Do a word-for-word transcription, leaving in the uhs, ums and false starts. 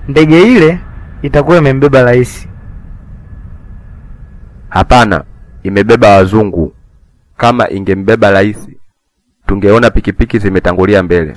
ndege ile itakuwa imembeba rais. Hapana, imebeba wazungu. Kama ingembeba rais, tungeona pikipiki zimetangulia mbele.